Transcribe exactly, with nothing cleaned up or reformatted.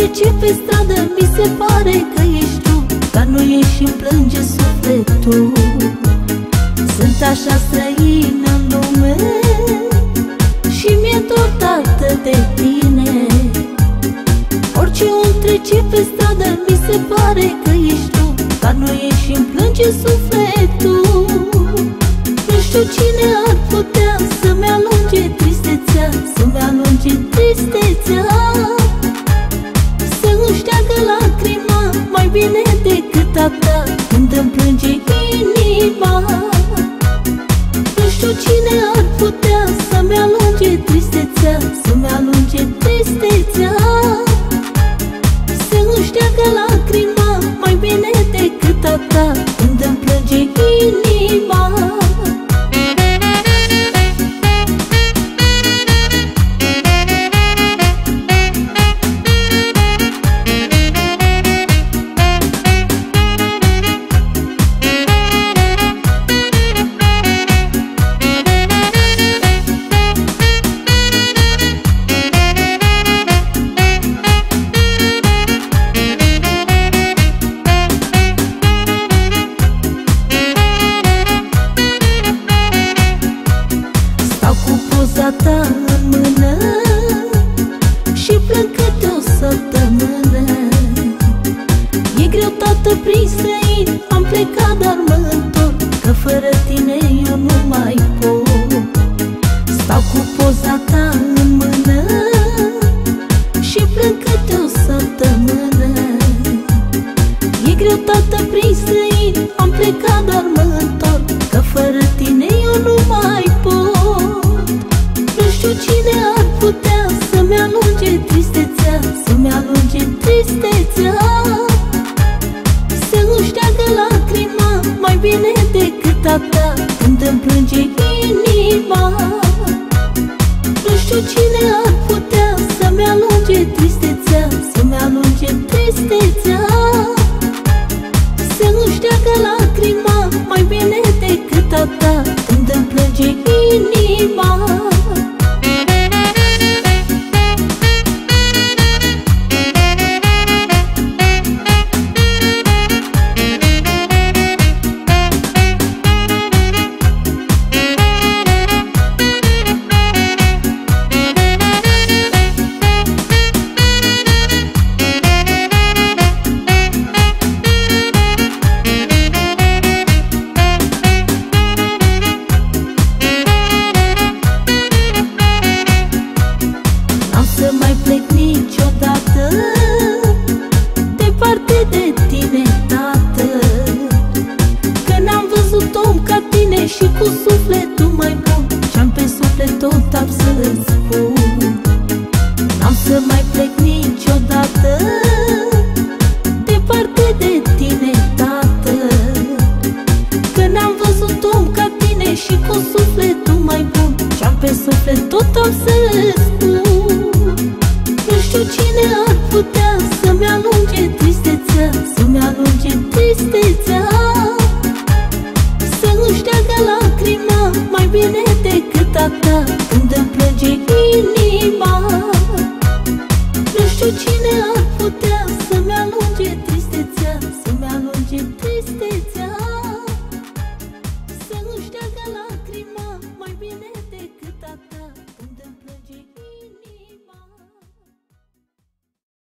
trece pe stradă, mi se pare că ești tu, dar nu ești și-mi plânge sufletul. Sunt așa străină în lume și mi-e dor tată de tine. Orice om trece pe stradă, mi se pare că ești tu, dar nu ești și-mi plânge sufletul. Nu știu cine ar putea să-mi alunge tristețea, să-mi alunge tristețea, să-mi șteargă lacrima mai bine decât a ta când îmi plânge inima. Nu știu cine ar putea să-mi alunge tristețea, să-mi alunge tristețea, să-mi șteargă lacrima mai bine decât a ta când îmi plânge inima. Ta în mână și plâng câte o săptămână. E greu, tată, prin străini am plecat, dar mă întorc, că fără tine eu nu mai pot. Stau cu poza ta în mână și plâng câte o săptămână. E greu, tată, prin străini am plecat, dar mă întorc, că fără tine eu nu mai pot. Nu știu cine ar putea să-mi alunge tristețea, să-mi alunge tristețea, să-mi șteargă lacrima mai bine decât a ta când îmi plânge inima. Nu știu cine ar putea să-mi alunge tristețea, să-mi alunge tristețea, să-mi șteargă lacrima mai bine decât a ta când îmi plânge inima. Să mai plec niciodată departe de tine, tată, că n-am văzut om ca tine și cu sufletul mai bun. Ce-am pe suflet tot am să-ți spun. N-am să mai plec niciodată departe de tine, tată, că n-am văzut om ca tine și cu sufletul mai bun. Ce-am pe suflet tot am să-ți spun. Nu știu cine ar putea să-mi alunge tristețea, să-mi alunge tristețea, să-mi șteargă lacrima mai bine decât a ta când îmi plânge inima. Nu știu cine ar